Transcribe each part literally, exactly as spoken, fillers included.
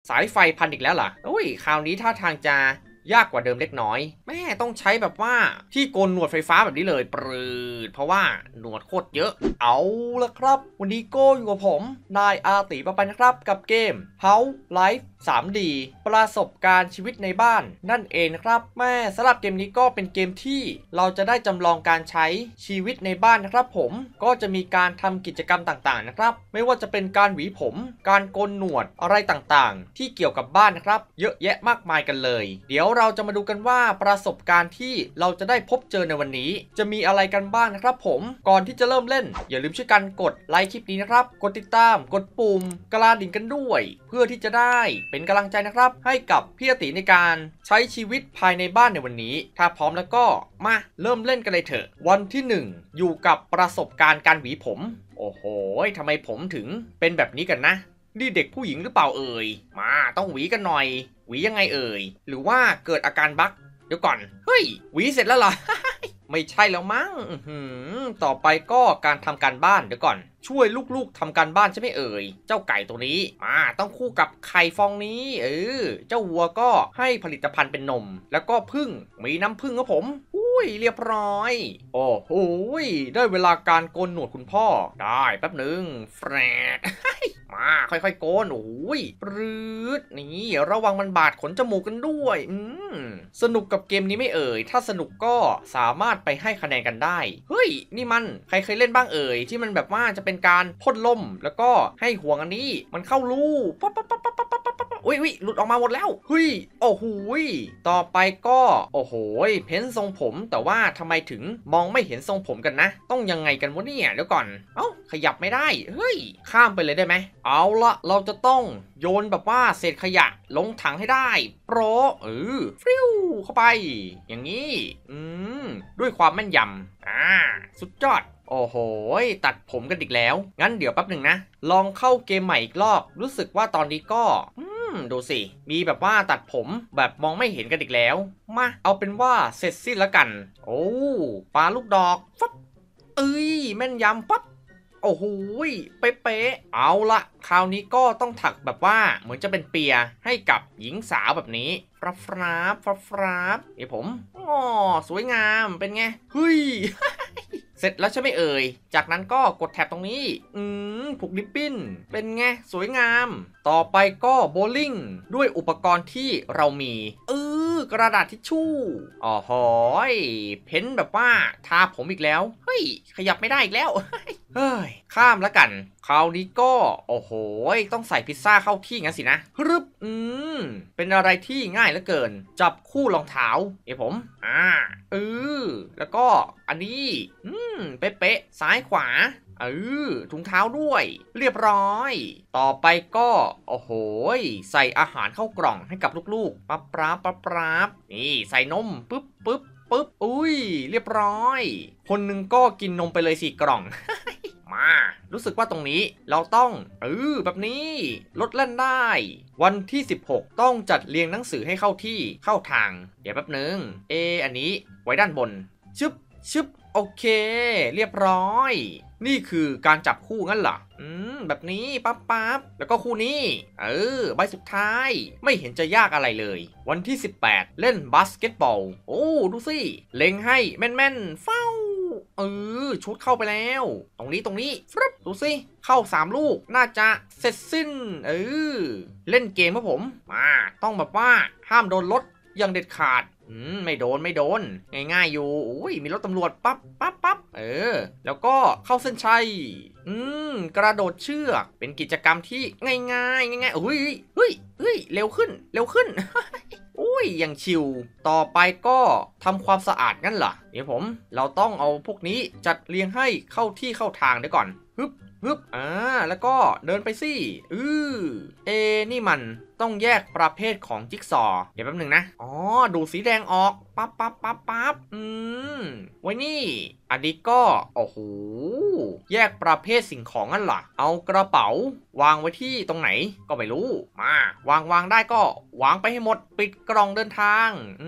สายไฟพันอีกแล้วล่ะโอ้ยคราวนี้ท่าทางจะยากกว่าเดิมเล็กน้อยแม่ต้องใช้แบบว่าที่โกนหนวดไฟฟ้าแบบนี้เลยปรืดเพราะว่าหนวดโคตรเยอะเอาละครับวันนี้โก้อยู่กับผมนายอาติปะปันนะครับกับเกม House Life ทรี ดี ประสบการณ์ชีวิตในบ้านนั่นเองนะครับแม่สำหรับเกมนี้ก็เป็นเกมที่เราจะได้จำลองการใช้ชีวิตในบ้านนะครับผมก็จะมีการทำกิจกรรมต่างๆนะครับไม่ว่าจะเป็นการหวีผมการโกนหนวดอะไรต่างๆที่เกี่ยวกับบ้านนะครับเยอะแยะมากมายกันเลยเดี๋ยวเราจะมาดูกันว่าประสบการณ์ที่เราจะได้พบเจอในวันนี้จะมีอะไรกันบ้างนะครับผมก่อนที่จะเริ่มเล่นอย่าลืมช่วยกันกดไลค์คลิปนี้นะครับกดติดตามกดปุ่มกระดิ่งกันด้วยเพื่อที่จะได้เป็นกำลังใจนะครับให้กับพี่อติในการใช้ชีวิตภายในบ้านในวันนี้ถ้าพร้อมแล้วก็มาเริ่มเล่นกันเลยเถอะวันที่หนึ่งอยู่กับประสบการณ์การหวีผมโอ้โหทำไมผมถึงเป็นแบบนี้กันนะนี่เด็กผู้หญิงหรือเปล่าเอ่ยมาต้องหวีกันหน่อยหวียังไงเอ่ยหรือว่าเกิดอาการบั๊กเดี๋ยวก่อนเฮ้ยหวีเสร็จแล้วเหรอ ไม่ใช่แล้วมั้งต่อไปก็การทำการบ้านเดี๋ยวก่อนช่วยลูกๆทำการบ้านใช่ไหมเอ่ยเจ้าไก่ตัวนี้มาต้องคู่กับไข่ฟองนี้เออเจ้าวัวก็ให้ผลิตภัณฑ์เป็นนมแล้วก็พึ่งมีน้ำพึ่งครับผมอุ้ยเรียบร้อยโอ้โหได้เวลาการโกนหนวดคุณพ่อได้แป๊บหนึ่งแฟรด มาค่อยๆโกนโอ้ยปรืดนี่ระวังมันบาดขนจมูกกันด้วยอืมสนุกกับเกมนี้ไม่เอ่ยถ้าสนุกก็สามารถไปให้คะแนนกันได้เฮ้ยนี่มันใครเคยเล่นบ้างเอ่ยที่มันแบบว่าจะเป็นการพ่นลมแล้วก็ให้ห่วงอันนี้มันเข้ารูปั๊บปั๊บปั๊บปั๊บปั๊บปั๊บปั๊บอุ้ยอุ้ยหลุดออกมาหมดแล้วเฮ้ยโอ้โหต่อไปก็โอ้โหเพ้นทรงผมแต่ว่าทำไมถึงมองไม่เห็นทรงผมกันนะต้องยังไงกันวะเนี่ยเดี๋ยวก่อนเอ้าขยับไม่ได้เฮ้ยข้ามไปเลยได้ไหมเอาละเราจะต้องโยนแบบว่าเศษขยะลงถังให้ได้โปรเออฟิวเข้าไปอย่างนี้อืมด้วยความแม่นยำอ่าสุดยอดโอ้โหตัดผมกันอีกแล้วงั้นเดี๋ยวแป๊บหนึ่งนะลองเข้าเกมใหม่อีกรอบรู้สึกว่าตอนนี้ก็อืมดูสิมีแบบว่าตัดผมแบบมองไม่เห็นกันอีกแล้วมาเอาเป็นว่าเสร็จสิ้นแล้วกันโอ้ปลาลูกดอกฟับเอ้ยแม่นยำปั๊บโอ้โหเป๊ะๆเอาละคราวนี้ก็ต้องถักแบบว่าเหมือนจะเป็นเปียให้กับหญิงสาวแบบนี้ฟราฟราฟราฟราฟไอผมอ๋อสวยงามเป็นไงเฮ้ย เสร็จแล้วใช่ไหมเอ่ยจากนั้นก็กดแท็บตรงนี้อืมผูกริบบิ้นเป็นไงสวยงามต่อไปก็โบลิ่งด้วยอุปกรณ์ที่เรามีเออกระดาษทิชชู่อ๋อหอยเพ้นแบบว่าทาผมอีกแล้วเฮ้ยขยับไม่ได้อีกแล้ว เฮ้ยข้ามแล้วกันคราวนี้ก็โอ้โหต้องใส่พิซซ่าเข้าที่งั้นสินะรึบอืมเป็นอะไรที่ง่ายเหลือเกินจับคู่รองเท้าเอ้ผมอ่าเออแล้วก็อันนี้อืมเป๊ะๆซ้ายขวาเออถุงเท้าด้วยเรียบร้อยต่อไปก็โอ้โหใส่อาหารเข้ากล่องให้กับลูกๆปั๊บปราบปั๊บปราบนี่ใส่นมปึ๊บปึ๊บปึ๊บอุ้ยเรียบร้อยคนหนึ่งก็กินนมไปเลยสี่กล่อง มารู้สึกว่าตรงนี้เราต้องเออแบบนี้ลดเล่นได้วันที่สิบหกต้องจัดเรียงหนังสือให้เข้าที่เข้าทางเดี๋ยวแป๊บนึงเออันนี้ไว้ด้านบนชึบชึบโอเคเรียบร้อยนี่คือการจับคู่งั้นเหรออืมแบบนี้ปั๊บปั๊บแล้วก็คู่นี้เออใบสุดท้ายไม่เห็นจะยากอะไรเลยวันที่สิบแปดเล่นบาสเกตบอลโอ้ดูสิเล็งให้แม่นๆเฝ้าเออชุดเข้าไปแล้วตรงนี้ตรงนี้ฟรึบดูสิเข้าสามลูกน่าจะเสร็จสิ้นเออเล่นเกมครับผมมาต้องแบบว่าห้ามโดนรถอย่างเด็ดขาดอืมไม่โดนไม่โดนง่ายๆอยู่อุ้ยมีรถตำรวจปั๊บปั๊บปั๊บเออแล้วก็เข้าเส้นชัยอืมกระโดดเชือกเป็นกิจกรรมที่ง่ายง่ายง่ายๆเฮ้ยเฮ้ยเฮ้ยเร็วขึ้นเร็วขึ้น อุ้ยอย่างชิวต่อไปก็ทำความสะอาดงั้นเหรอเดี๋ยวผมเราต้องเอาพวกนี้จัดเรียงให้เข้าที่เข้าทางเดี๋ยวก่อนฮึบฮึบอ่าแล้วก็เดินไปสิอือเอนี่มันต้องแยกประเภทของจิ๊กซอว์เดี๋ยวแป๊บหนึ่งนะอ๋อดูสีแดงออกปั๊บปั๊บปั๊บปั๊บอืมไว้นี่อันนี้ก็โอ้โหแยกประเภทสิ่งของงั้นเหรอเอากระเป๋าวางไว้ที่ตรงไหนก็ไม่รู้มาวางวางได้ก็วางไปให้หมดปิดกล่องเดินทางอืม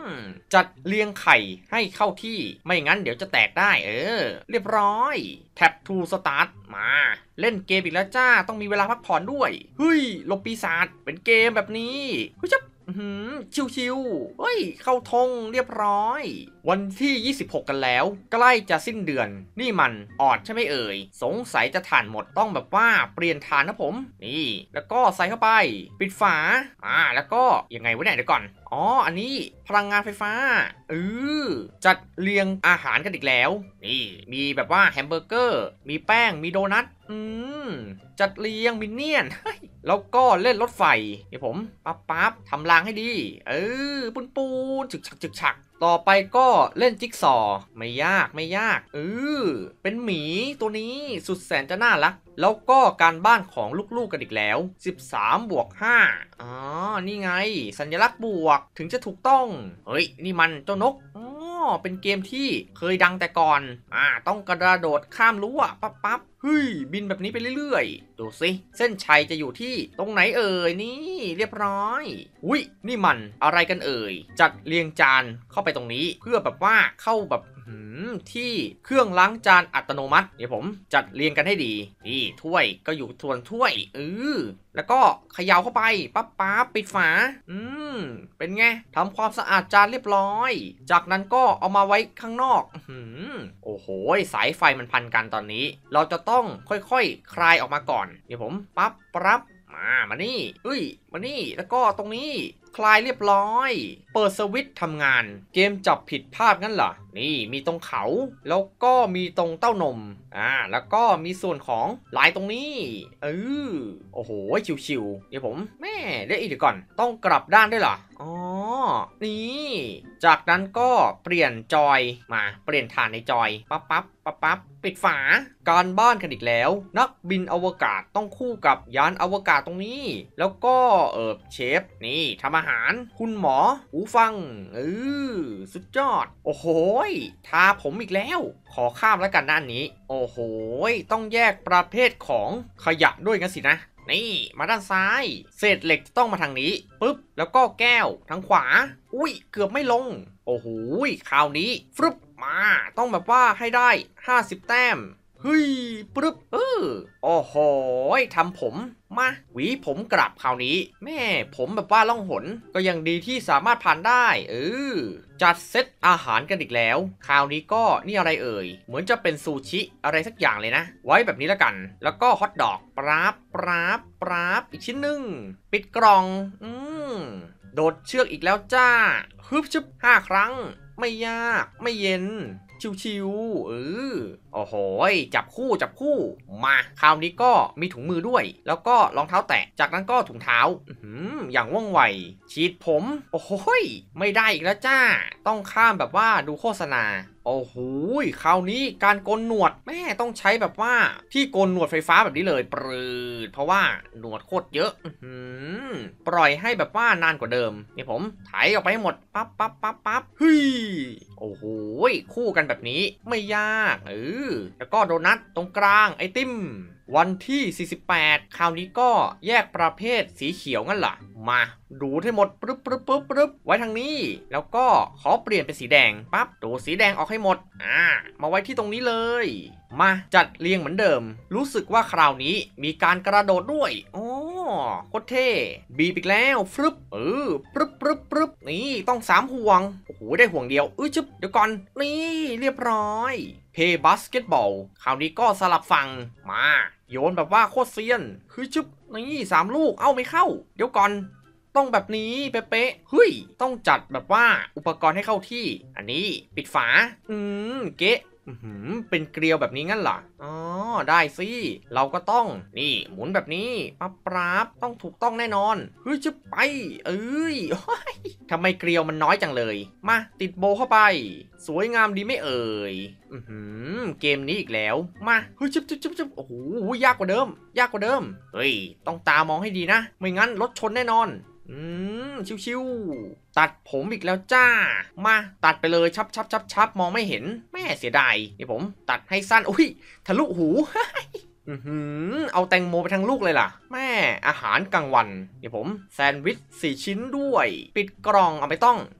มจัดเรียงไข่ให้เข้าที่ไม่งั้นเดี๋ยวจะแตกได้เออเรียบร้อยแท็บทูสตาร์ทมาเล่นเกมอีกแล้วจ้าต้องมีเวลาพักผ่อนด้วยเฮ้ยลบปีศาจเป็นเกมแบบนี้เฮ้ยจับชิวๆเฮ้ยเข้าทงเรียบร้อยวันที่ยี่สิบหกกันแล้วใกล้จะสิ้นเดือนนี่มันออดใช่ไหมเอ่ยสงสัยจะถ่านหมดต้องแบบว่าเปลี่ยนถ่านนะผมนี่แล้วก็ใส่เข้าไปปิดฝาอ่าแล้วก็ยังไงวะเนี่ยเดี๋ยวก่อนอ๋ออันนี้พลังงานไฟฟ้าเออจัดเรียงอาหารกันอีกแล้วนี่มีแบบว่าแฮมเบอร์เกอร์มีแป้งมีโดนัทอืมจัดเรียงมินเนี่ยนแล้วก็เล่นรถไฟเดี๋ยวผมปั๊บปั๊บทำรางให้ดีเออปูนปูนฉึกฉักฉึกฉักต่อไปก็เล่นจิ๊กซอว์ไม่ยากไม่ยากเออเป็นหมีตัวนี้สุดแสนจะน่ารักแล้วก็การบ้านของลูกๆกันอีกแล้วสิบสามบวกห้าอ๋อนี่ไงสัญลักษณ์บวกถึงจะถูกต้องเฮ้ยนี่มันเจ้านกอ๋อเป็นเกมที่เคยดังแต่ก่อนอ่าต้องกระโดดข้ามรั้วปั๊บปั๊บเฮ้ยบินแบบนี้ไปเรื่อยๆดูสิเส้นชัยจะอยู่ที่ตรงไหนเอ่ยนี่เรียบร้อยอุ้ยนี่มันอะไรกันเอ่ยจัดเรียงจานเข้าไปตรงนี้เพื่อแบบว่าเข้าแบบที่เครื่องล้างจานอัตโนมัติเดี๋ยวผมจัดเรียงกันให้ดีนี่ถ้วยก็อยู่ส่วนถ้วยเออแล้วก็เขย่าเข้าไปปั๊บปั๊บปิดฝาอืมเป็นไงทำความสะอาดจานเรียบร้อยจากนั้นก็เอามาไว้ข้างนอกอืมโอ้โหสายไฟมันพันกันตอนนี้เราจะต้องค่อยๆ ค, คลายออกมาก่อนเดี๋ยวผมปั๊บปั๊บมามานี่เอ้ยมานี่แล้วก็ตรงนี้คลายเรียบร้อยเปิดสวิตช์ทำงานเกมจับผิดภาพงั้นเหรอนี่มีตรงเขาแล้วก็มีตรงเต้านมอ่าแล้วก็มีส่วนของลายตรงนี้เออโอ้โหชิวๆเดี๋ยวผมแม่เดี๋ยวอีกเดี๋ยวก่อนต้องกลับด้านด้วยเหรออ๋อนี่จากนั้นก็เปลี่ยนจอยมาเปลี่ยนฐานในจอยปั๊บปั๊บปั๊บปั๊บปิดฝาการบ้านกันอีกแล้วนักบินอวกาศต้องคู่กับยานอวกาศตรงนี้แล้วก็เออเชฟนี่ทำอาหารคุณหมอหูฟังเออสุดยอดโอ้โหทาผมอีกแล้วขอข้ามแล้วกันด้านนี้โอ้โหต้องแยกประเภทของขยะด้วยกันสินะนี่มาด้านซ้ายเศษเหล็กต้องมาทางนี้ปุ๊บแล้วก็แก้วทางขวาอุ้ยเกือบไม่ลงโอ้โหคราวนี้ฟึบมาต้องแบบว่าให้ได้ห้าสิบแต้มเฮ้ยปึ๊บเออโอ้โหทำผมมาหวีผมกลับคราวนี้แม่ผมแบบว่าล่องหนก็ยังดีที่สามารถผ่านได้เออจัดเซตอาหารกันอีกแล้วคราวนี้ก็นี่อะไรเอ่ยเหมือนจะเป็นซูชิอะไรสักอย่างเลยนะไว้แบบนี้แล้วกันแล้วก็ฮอทดอกปราบปราบปราบอีกชิ้นหนึ่งปิดกล่องอืมโดดเชือกอีกแล้วจ้าฮึบชึบห้าครั้งไม่ยากไม่เย็นชิวๆเออโอ้โหจับคู่จับคู่มาคราวนี้ก็มีถุงมือด้วยแล้วก็รองเท้าแตะจากนั้นก็ถุงเท้าอืมอย่างว่องไวฉีดผมโอ้โหไม่ได้อีกแล้วจ้าต้องข้ามแบบว่าดูโฆษณาโอ้โหคราวนี้การโกนหนวดแม่ต้องใช้แบบว่าที่โกนหนวดไฟฟ้าแบบนี้เลยปรืดเพราะว่าหนวดโคตรเยอะอืมปล่อยให้แบบว่านานกว่าเดิมนี่ผมไถออกไปให้หมดปั๊บปั๊บปั๊บปั๊บเฮ้ยโอ้โหคู่กันแบบนี้ไม่ยากเออแล้วก็โดนัทตรงกลางไอติมวันที่สี่สิบแปดคราวนี้ก็แยกประเภทสีเขียวงั้นเหรอมาดูให้หมดปึ๊บปึ๊บปึ๊บปึ๊บไว้ทางนี้แล้วก็ขอเปลี่ยนเป็นสีแดงปั๊บดูสีแดงออกให้หมดอ่ามาไว้ที่ตรงนี้เลยมาจัดเรียงเหมือนเดิมรู้สึกว่าคราวนี้มีการกระโดดด้วยโอ้โคตรเท่บีบอีกแล้วฟึบเออปึ๊บปึ๊บปึ๊บนี่ต้องสามห่วงโอ้โหได้ห่วงเดียวเอ้ยจุ๊บเดี๋ยวก่อนนี่เรียบร้อยเพย์บาสเกตบอลคราวนี้ก็สลับฝั่งมาโยนแบบว่าโคตรเซียนคือจุ๊บนี่สามลูกเอ้าไม่เข้าเดี๋ยวก่อนต้องแบบนี้เป๊ะๆเฮ้ยต้องจัดแบบว่าอุปกรณ์ให้เข้าที่อันนี้ปิดฝาอืมเก๊ะเป็นเกลียวแบบนี้งั้นเหรออ๋อได้สิเราก็ต้องนี่หมุนแบบนี้ปั๊บปั๊บต้องถูกต้องแน่นอนเฮ้ยจะไปเอ้ยทำไมเกลียวมันน้อยจังเลยมาติดโบเข้าไปสวยงามดีไม่เอ่ยอืมเกมนี้อีกแล้วมาเฮ้ยจุ๊บจุ๊บจุ๊บจุ๊บโอ้โหยากกว่าเดิมยากกว่าเดิมเฮ้ยต้องตามองให้ดีนะไม่งั้นรถชนแน่นอนอืมชิวๆตัดผมอีกแล้วจ้ามาตัดไปเลยชับชับชับชับมองไม่เห็นแม่เสียดายเดี๋ยวผมตัดให้สั้นอุ้ยทะลุหูอือหือเอาแตงโมไปทั้งลูกเลยล่ะแม่อาหารกลางวันเดี๋ยวผมแซนด์วิชสี่ชิ้นด้วยปิดกล่องเอาไปต้อง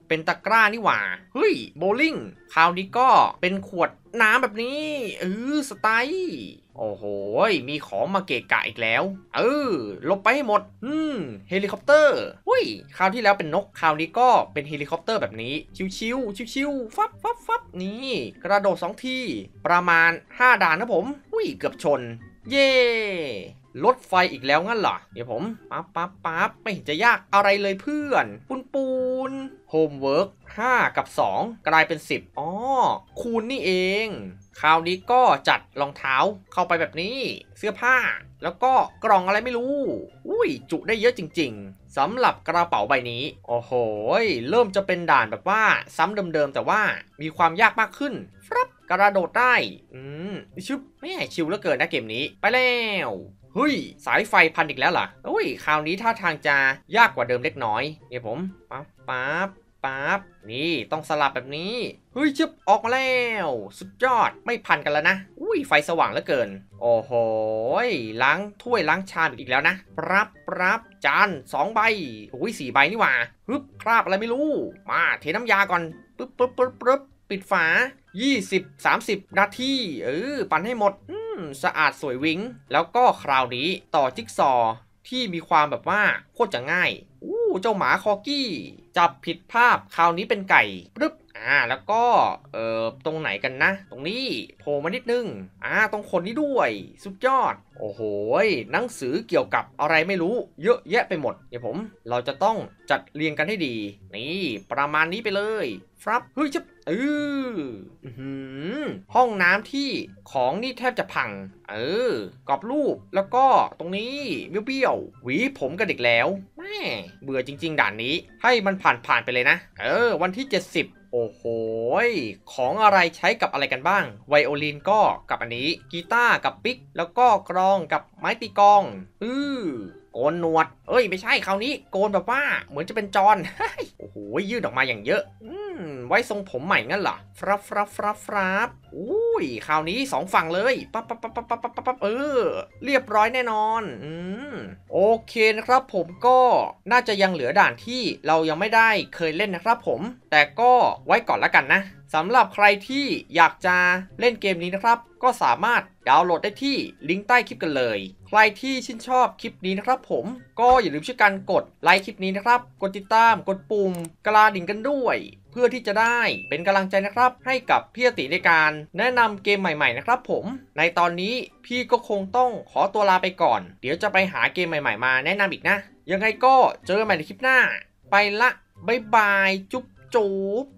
เป็นตะกร้านี่หว่าเฮ้ยโบลิ่งคราวนี้ก็เป็นขวดน้ำแบบนี้เออสไตล์โอ้โหมีของมาเกะกะอีกแล้วเออลบไปให้หมดอืมเฮลิคอปเตอร์อุ้ยคราวที่แล้วเป็นนกคราวนี้ก็เป็นเฮลิคอปเตอร์แบบนี้ชิวๆชิวๆฟับฟับฟับนี่กระโดดสองทีประมาณห้าด่านนะผมอุ้ยเกือบชนเย่รถไฟอีกแล้วงั้นเหรอเดี๋ยวผมปั๊บปั๊บปั๊บไม่เห็นจะยากอะไรเลยเพื่อนปูนปูนโฮมเวิร์กห้ากับสองกลายเป็นสิบอ๋อคูณนี่เองคราวนี้ก็จัดรองเท้าเข้าไปแบบนี้เสื้อผ้าแล้วก็กล่องอะไรไม่รู้อุ้ยจุได้เยอะจริงๆสำหรับกระเป๋าใบนี้โอ้โหเริ่มจะเป็นด่านแบบว่าซ้ำเดิมๆแต่ว่ามีความยากมากขึ้นครับกระโดดได้อืมชึบแม่ชิลเหลือเกินนะเกมนี้ไปแล้วเฮ้ยสายไฟพันอีกแล้วเหรออุ้ยคราวนี้ท่าทางจะยากกว่าเดิมเล็กน้อยเนี่ยผมปั๊บปั๊บปั๊บนี่ต้องสลับแบบนี้เฮ้ยชึบออกมาแล้วสุดยอดไม่พันกันแล้วนะอุ้ยไฟสว่างเหลือเกินโอ้โหล้างถ้วยล้างชามอีกแล้วนะปรับปรับจานสองใบอุ้ยสี่ใบนี่หว่าฮึบคราบอะไรไม่รู้มาเทน้ำยาก่อนปึ๊บปึ๊บปึ๊บปึ๊บปิดฝายี่สิบ สามสิบนาทีเออปั่นให้หมดอืมสะอาดสวยวิ้งแล้วก็คราวนี้ต่อจิ๊กซอที่มีความแบบว่าโคตรจะง่ายอู้เจ้าหมาคอกี้จับผิดภาพคราวนี้เป็นไก่ปึ๊บอ่าแล้วก็เอ่อตรงไหนกันนะตรงนี้โผล่มานิดนึงอ่าตรงคนนี้ด้วยสุดยอดโอ้โหหนังสือเกี่ยวกับอะไรไม่รู้เยอะแยะไปหมดเดี๋ยวผมเราจะต้องจัดเรียงกันให้ดีนี่ประมาณนี้ไปเลยครับเฮ้ยจะเออห้องน้ำที่ของนี่แทบจะพังเออกรอบรูปแล้วก็ตรงนี้เบี้ยวๆหวีผมกันอีกแล้วแม่เบื่อจริงๆด่านนี้ให้มันผ่านผ่านไปเลยนะเออวันที่เจ็ดสิบโอ้โหของอะไรใช้กับอะไรกันบ้างไวโอลินก็กับอันนี้กีตาร์กับปิกแล้วก็กลองกับไม้ตีกลองอือโกนหนวดเอ้ยไม่ใช่คราวนี้โกนแบบว่าเหมือนจะเป็นจอนโอ้โหยืดออกมาอย่างเยอะอืมไว้ทรงผมใหม่งั้นเหรอฟรับฟรับฟรับฟรับอุ้ยคราวนี้สองฝั่งเลยปั๊บปั๊บปั๊บปั๊บปั๊บปั๊บปั๊บเออเรียบร้อยแน่นอนอืมโอเคนะครับผมก็น่าจะยังเหลือด่านที่เรายังไม่ได้เคยเล่นนะครับผมแต่ก็ไว้ก่อนละกันนะสำหรับใครที่อยากจะเล่นเกมนี้นะครับก็สามารถดาวน์โหลดได้ที่ลิงก์ใต้คลิปกันเลยใครที่ชื่นชอบคลิปนี้นะครับผมก็อย่าลืมช่วยกันกดไลค์คลิปนี้นะครับกดติดตามกดปุ่มกระดิ่งกันด้วยเพื่อที่จะได้เป็นกำลังใจนะครับให้กับพี่อติในการแนะนำเกมใหม่ๆนะครับผมในตอนนี้พี่ก็คงต้องขอตัวลาไปก่อนเดี๋ยวจะไปหาเกมใหม่ๆมาแนะนำอีกนะยังไงก็เจอกันใหม่ในคลิปหน้าไปละบ๊ายบายจุ๊บจุ๊บ